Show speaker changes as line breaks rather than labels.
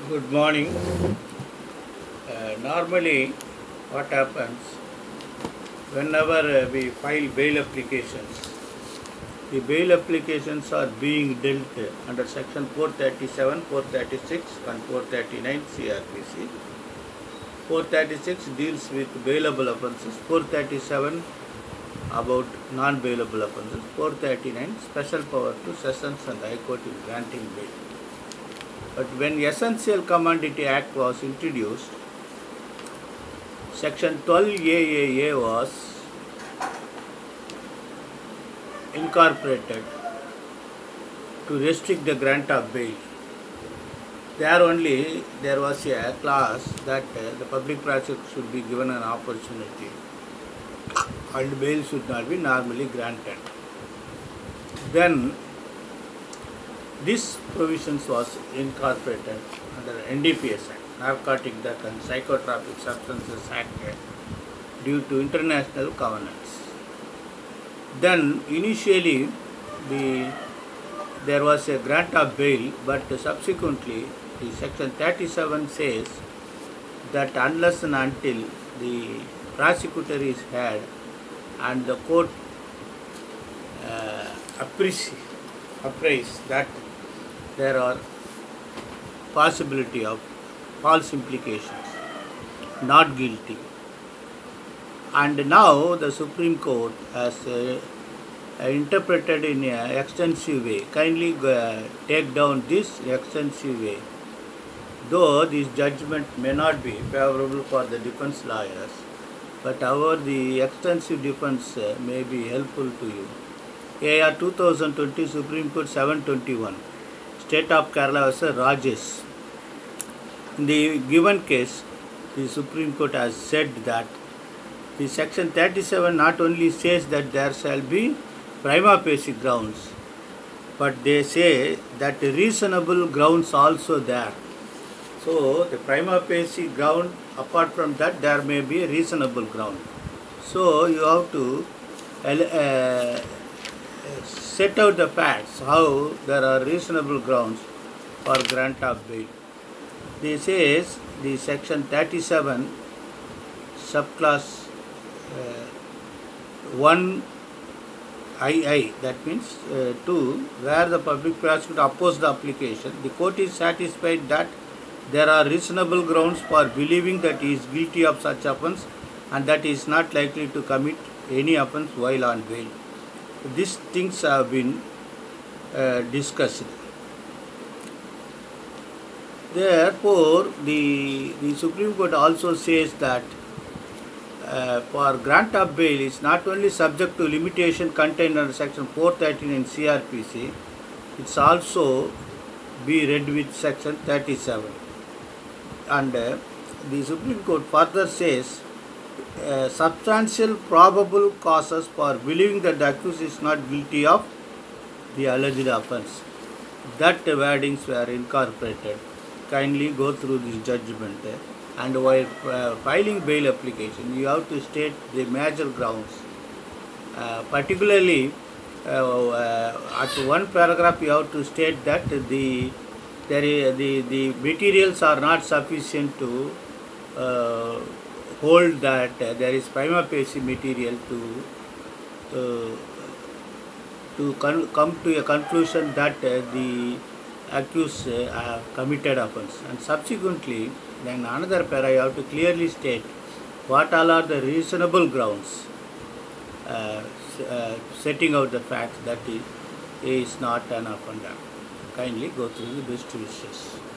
Good morning. Normally, what happens whenever we file bail applications, the bail applications are being dealt under section 437, 436 and 439 CRPC. 436 deals with bailable offences, 437 about non-bailable offences, 439 special power to Sessions and High Court in granting bail. But when Essential Commodity Act was introduced, Section 12 AAA was incorporated to restrict the grant of bail. There only there was a clause that the public prosecutor should be given an opportunity and bail should not be normally granted. Then this provisions was incorporated under NDPS Act, Narcotic Drug and Psychotropic Substances Act, due to international covenants. Then initially there was a grant of bail, but subsequently the section 37 says that unless and until the prosecutor is heard and the court appraise that there are possibility of false implications, not guilty. And now the Supreme Court has interpreted in an extensive way. Kindly take down this extensive way. Though this judgment may not be favorable for the defense lawyers, but however the extensive defense may be helpful to you. AR 2020 Supreme Court 721, State of Kerala vs. Rajesh. In the given case, the Supreme Court has said that the section 37 not only says that there shall be prima facie grounds, but they say that reasonable grounds also there. So the prima facie ground, apart from that, there may be a reasonable ground. So you have to set out the facts how there are reasonable grounds for grant of bail. This is the section 37 subclass 1 II, that means 2, where the public prosecutor opposed the application. The court is satisfied that there are reasonable grounds for believing that he is guilty of such offence and that he is not likely to commit any offence while on bail. These things have been discussed. Therefore, the Supreme Court also says that for grant of bail is not only subject to limitation contained under section 439 CRPC, it's also be read with section 37. And the Supreme Court further says substantial probable causes for believing that the accused is not guilty of the alleged offence. That wordings were incorporated. Kindly go through this judgment, and while filing bail application, you have to state the major grounds. Particularly, at one paragraph, you have to state that the materials are not sufficient to hold that there is prima facie material to come to a conclusion that the accused committed offence. And subsequently, then another para you have to clearly state what all are the reasonable grounds, setting out the fact that he is not an offender. Kindly go through the best wishes.